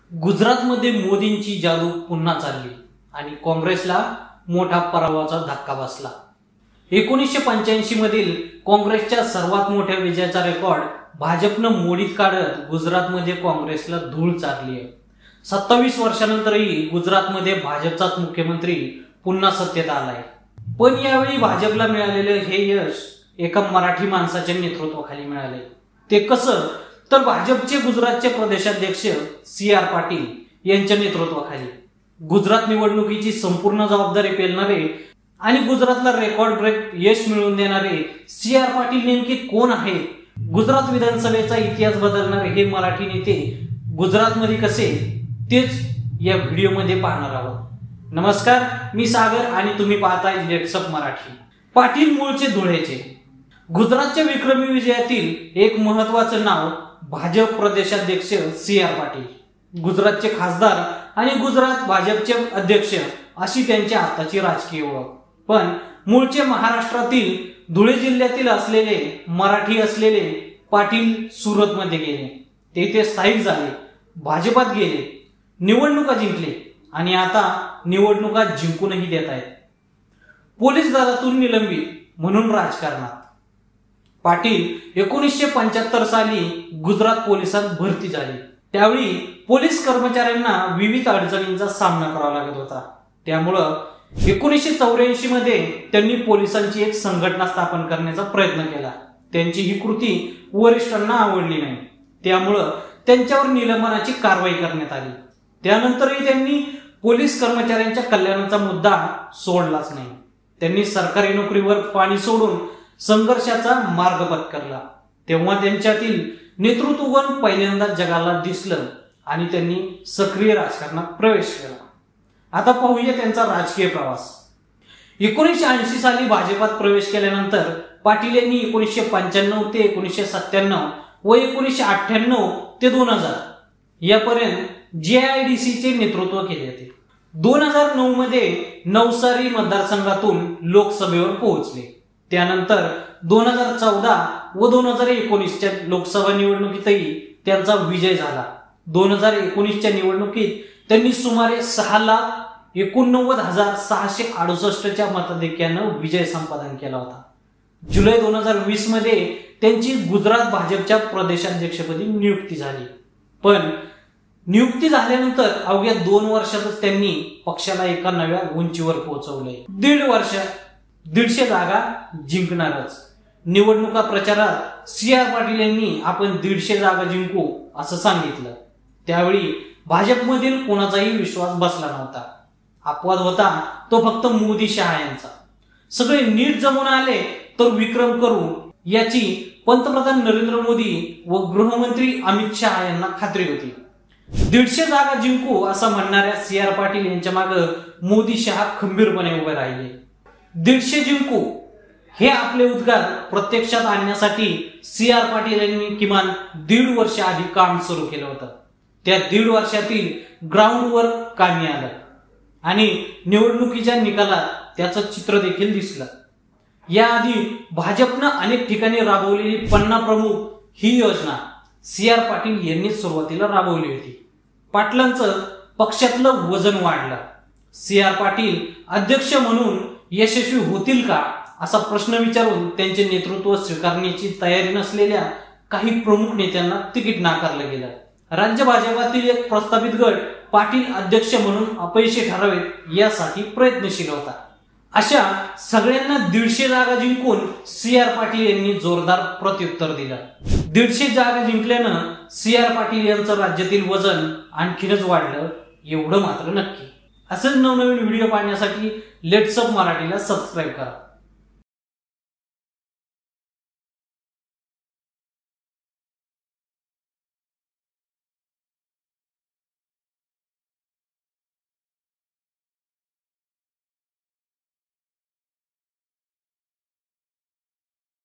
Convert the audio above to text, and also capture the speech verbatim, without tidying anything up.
गुजरातमध्ये मोदींची जादू पुन्हा चालली आणि काँग्रेसला मोठा पराभवाचा धक्का बसला। एकोणीसशे पंच्याऐंशी मधील काँग्रेसच्या सर्वात मोठ्या विजयाचा रेकॉर्ड भाजपनं मोडीत काढत गुजरातमध्ये काँग्रेसला धूळ चारली आहे। सत्तावीस वर्षांनंतरही गुजरातमध्ये भाजपचाच मुख्यमंत्री पुन्हा सत्तेत आलाय। पण यावेळी भाजपला मिळालेले हे यश एका मराठी माणसाच्या नेतृत्वाखाली मिळाले। ते कसं तर भाजपचे गुजरातचे प्रदेशाध्यक्ष सी आर पाटील यांच्या नेतृत्वाखाली। गुजरात निवडणुकीची संपूर्ण जबाबदारी पेलणारे आणि गुजरातला रेकॉर्ड ब्रेक यश मिळवून देणारे सी आर पाटील नेमके कोण आहेत? गुजरात विधानसभेचा इतिहास बदलणारे हे मराठी नेते गुजरातमध्ये कसे, तेच या व्हिडिओमध्ये पाहणार आहोत। नमस्कार, मी सागर आणि तुम्ही पाहताय लेट्स अप मराठी। पाटील मूळचे धुळेचे। गुजरातच्या विक्रमी विजयातील एक महत्त्वाचं नाव भाजप प्रदेशाध्यक्ष सी आर पाटील। गुजरातचे खासदार आणि गुजरात भाजपचे अध्यक्ष अशी त्यांची आताची राजकीय ओळख। पण मूळचे महाराष्ट्रातील धुळे जिल्ह्यातील असलेले मराठी असलेले पाटील सुरतमध्ये गेले, तेथे स्थायिक झाले, भाजपात गेले, निवडणुका जिंकले आणि आता निवडणुका जिंकूनही देत आहेत। पोलीस दलातून निलंबित म्हणून राजकारणात। पाटील एकोणीसशे पंच्याहत्तर साली गुजरात पोलिसात भरती झाली। त्यावेळी पोलीस कर्मचाऱ्यांना विविध अडचणींचा सामना करावा लागत होता। त्यामुळं एकोणीसशे चौऱ्याऐंशी मध्ये त्यांनी पोलिसांची एक संघटना स्थापन करण्याचा प्रयत्न केला। त्यांची ही कृती वरिष्ठांना आवडली नाही, त्यामुळं त्यांच्यावर निलंबनाची कारवाई करण्यात आली। त्यानंतरही त्यांनी पोलीस कर्मचाऱ्यांच्या कल्याणाचा मुद्दा सोडलाच नाही। त्यांनी सरकारी नोकरीवर पाणी सोडून संघर्षाचा मार्ग पत्करला। तेव्हा त्यांच्यातील नेतृत्वगुण पहिल्यांदा जगाला दिसलं आणि त्यांनी सक्रिय राजकारणात प्रवेश केला। आता पाहूया त्यांचा राजकीय प्रवास। एकोणीसशे ऐंशी साली भाजपात प्रवेश केल्यानंतर पाटील यांनी एकोणीसशे पंच्याण्णव ते एकोणीसशे सत्त्याण्णव व एकोणीसशे अठ्ठ्याण्णव ते दोन हजार यापर्यंत जे आय डी सी चे नेतृत्व केले होते। दोन हजार नऊ मध्ये नवसारी मतदारसंघातून लोकसभेवर पोहोचले। त्यानंतर दोन हजार चौदा व दोन हजार एकोणीसच्या लोकसभा निवडणुकीतही त्यांचा विजय झाला। दोन हजार एकोणीसच्या निवडणुकीत त्यांनी सुमारे सहा लाख एकोणनव्वद हजार सहाशे अडुसष्टच्या मताधिक्यानं विजय संपादन केला होता। जुलै दोन हजार वीस मध्ये त्यांची गुजरात भाजपच्या प्रदेशाध्यक्षपदी नियुक्ती झाली। पण नियुक्ती झाल्यानंतर अवघ्या दोन वर्षातच त्यांनी पक्षाला एका नव्या उंचीवर पोहोचवले। दीड वर्ष दीडशे जागा जिंकणारच। निवडणुका प्रचारात सी आर पाटील यांनी आपण दीडशे जागा जिंकू असं सांगितलं। त्यावेळी भाजपमधील कोणाचाही विश्वास बसला नव्हता। अपवाद होता तो फक्त मोदी शहा यांचा। सगळे नीट जमून आले तर विक्रम करू याची पंतप्रधान नरेंद्र मोदी व गृहमंत्री अमित शहा यांना खात्री होती। दीडशे जागा जिंकू असं म्हणणाऱ्या सी आर पाटील यांच्या मागे मोदी शहा खंबीरपणे उभे राहिले। दीडशे जिंकू हे आपले उद्गार प्रत्यक्षात आणण्यासाठी सी आर पाटील यांनी किमान दीड वर्ष आधी काम सुरू केलं होतं। त्या दीड वर्षातील ग्राउंडवर कामी आलं आणि निवडणुकीच्या निकालात त्याचं चित्र देखील दिसलं। याआधी भाजपनं अनेक ठिकाणी राबवलेली पन्ना प्रमुख ही योजना सी आर पाटील यांनी सुरुवातीला राबवली होती। पाटलांचं पक्षातलं वजन वाढलं। सी आर पाटील अध्यक्ष म्हणून यशस्वी होतील का असा प्रश्न विचारून त्यांचे नेतृत्व स्वीकारण्याची तयारी नसलेल्या काही प्रमुख नेत्यांना तिकीट नाकारलं गेलं। राज्य भाजपातील एक प्रस्थापित गट पाटील अध्यक्ष म्हणून अपयशी ठरावेत यासाठी प्रयत्नशील होता। अशा सगळ्यांना दीडशे जागा जिंकून सी आर पाटील यांनी जोरदार प्रत्युत्तर दिलं। दीडशे जागा जिंकल्यानं सी आर पाटील यांचं राज्यातील वजन आणखीनच वाढलं, एवढं मात्र नक्की। असेच नवनवीन व्हिडिओ पाहण्यासाठी लेट्स अप मराठीला सबस्क्राईब करा।